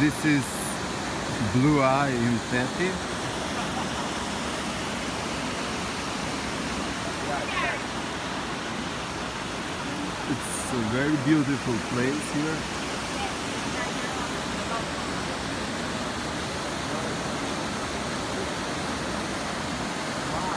This is Blue Eye in Teti. It's a very beautiful place here.